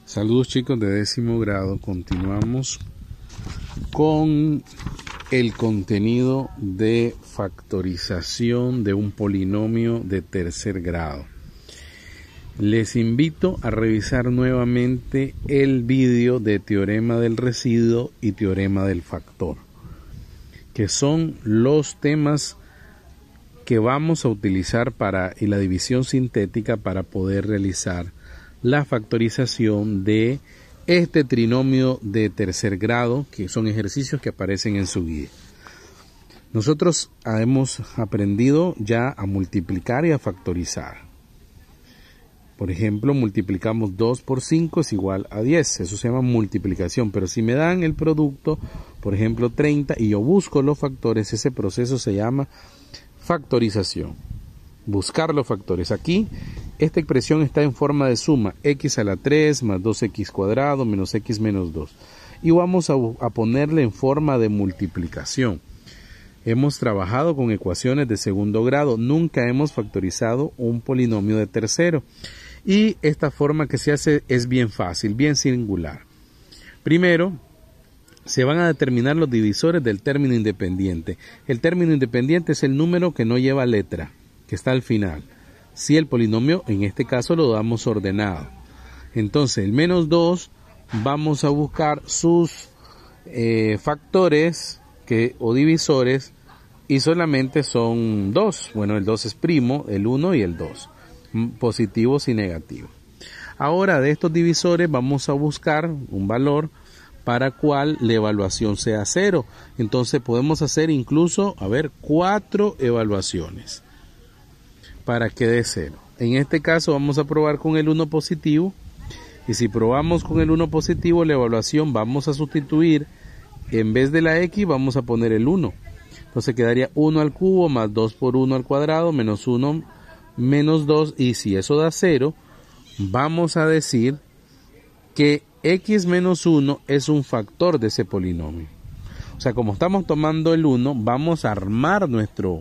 Saludos chicos de 10º grado, continuamos con el contenido de factorización de un polinomio de tercer grado. Les invito a revisar nuevamente el vídeo de teorema del residuo y teorema del factor, que son los temas que vamos a utilizar en la división sintética para poder realizar la factorización de este trinomio de tercer grado, que son ejercicios que aparecen en su guía. Nosotros hemos aprendido ya a multiplicar y a factorizar. Por ejemplo, multiplicamos 2 por 5 es igual a 10. Eso se llama multiplicación. Pero si me dan el producto, por ejemplo 30, y yo busco los factores, ese proceso se llama factorización. Buscar los factores. Aquí, esta expresión está en forma de suma. X a la 3 más 2x cuadrado menos x menos 2. Y vamos a ponerle en forma de multiplicación. Hemos trabajado con ecuaciones de segundo grado. Nunca hemos factorizado un polinomio de tercero. Y esta forma que se hace es bien fácil, bien singular. Primero, se van a determinar los divisores del término independiente. El término independiente es el número que no lleva letra, que está al final. Si el polinomio, en este caso, lo damos ordenado. Entonces, el menos 2, vamos a buscar sus factores o divisores, y solamente son 2. Bueno, el 2 es primo, el 1 y el 2. Positivos y negativos. Ahora, de estos divisores vamos a buscar un valor para cual la evaluación sea 0. Entonces podemos hacer incluso, 4 evaluaciones para que dé 0. En este caso vamos a probar con el 1 positivo, y si probamos con el 1 positivo, la evaluación vamos a sustituir, en vez de la x vamos a poner el 1. Entonces quedaría 1 al cubo más 2 por 1 al cuadrado menos 1 menos 2, y si eso da 0, vamos a decir que x menos 1 es un factor de ese polinomio. O sea, como estamos tomando el 1, vamos a armar nuestro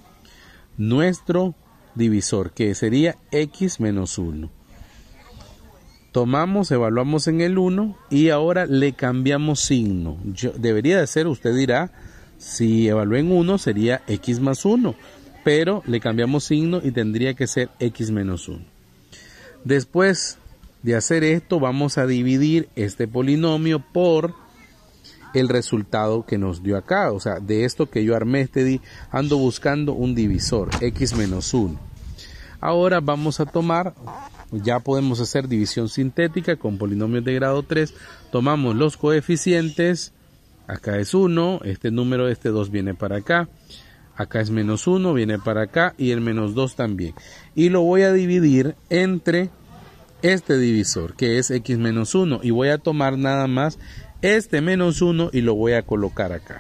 divisor, que sería x menos 1. Tomamos, evaluamos en el 1 y ahora le cambiamos signo. Debería de ser, usted dirá, si evalué en 1 sería x más 1, pero le cambiamos signo y tendría que ser x menos 1. Después de hacer esto, vamos a dividir este polinomio por el resultado que nos dio acá. O sea, de esto que yo armé, ando buscando un divisor, x menos 1. Ahora vamos a tomar, ya podemos hacer división sintética con polinomios de grado 3. Tomamos los coeficientes, acá es 1, este número, este 2 viene para acá. Acá es menos 1, viene para acá, y el menos 2 también. Y lo voy a dividir entre este divisor, que es x menos 1. Y voy a tomar nada más este menos 1 y lo voy a colocar acá.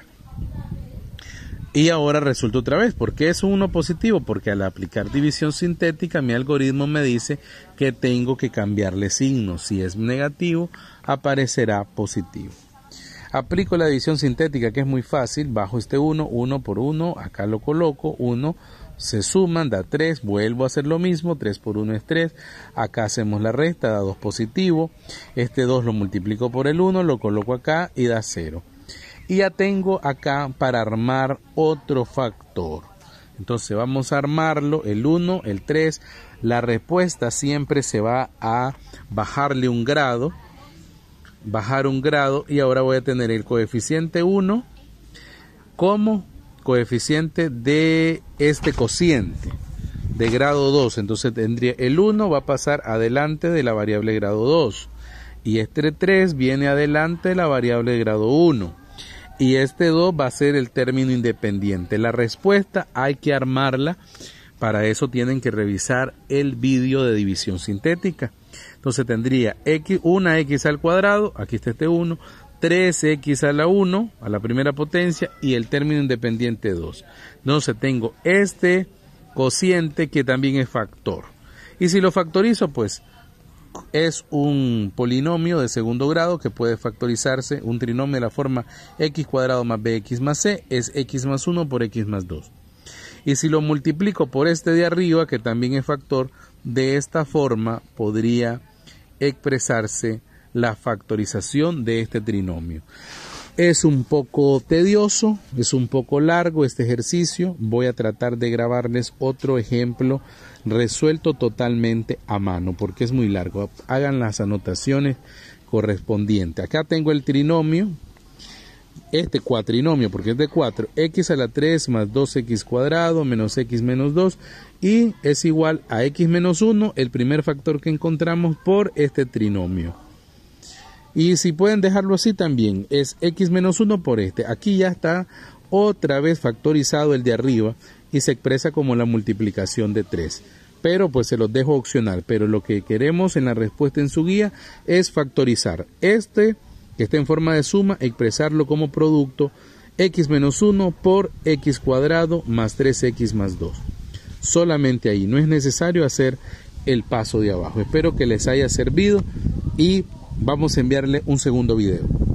Y ahora resulta otra vez. ¿Por qué es un 1 positivo? Porque al aplicar división sintética, mi algoritmo me dice que tengo que cambiarle signo. Si es negativo, aparecerá positivo. Aplico la división sintética, que es muy fácil. Bajo este 1, 1 por 1, acá lo coloco, 1, se suman, da 3, vuelvo a hacer lo mismo, 3 por 1 es 3, acá hacemos la resta, da 2 positivo, este 2 lo multiplico por el 1, lo coloco acá y da 0. Y ya tengo acá para armar otro factor. Entonces vamos a armarlo, el 1, el 3, la respuesta siempre se va a bajarle un grado, y ahora voy a tener el coeficiente 1 como coeficiente de este cociente de grado 2. Entonces tendría el 1 va a pasar adelante de la variable de grado 2, y este 3 viene adelante de la variable de grado 1, y este 2 va a ser el término independiente. La respuesta hay que armarla. Para eso tienen que revisar el vídeo de división sintética. Entonces tendría una x al cuadrado, aquí está este 1, 3x a la 1, a la primera potencia, y el término independiente 2. Entonces tengo este cociente que también es factor. Y si lo factorizo, pues es un polinomio de segundo grado que puede factorizarse, un trinomio de la forma x cuadrado más bx más c, es x más 1 por x más 2. Y si lo multiplico por este de arriba, que también es factor, de esta forma podría expresarse la factorización de este trinomio. Es un poco tedioso, es un poco largo este ejercicio. Voy a tratar de grabarles otro ejemplo resuelto totalmente a mano porque es muy largo. Hagan las anotaciones correspondientes. Acá tengo el trinomio, este cuatrinomio porque es de 4, x a la 3 más 2x cuadrado menos x menos 2 y es igual a x menos 1, el primer factor que encontramos por este trinomio. Y si pueden dejarlo así también, es x menos 1 por este. Aquí ya está otra vez factorizado el de arriba y se expresa como la multiplicación de 3. Pero pues se los dejo opcional, pero lo que queremos en la respuesta en su guía es factorizar este que está en forma de suma, expresarlo como producto x menos 1 por x cuadrado más 3x más 2. Solamente ahí, no es necesario hacer el paso de abajo. Espero que les haya servido y vamos a enviarle un segundo video.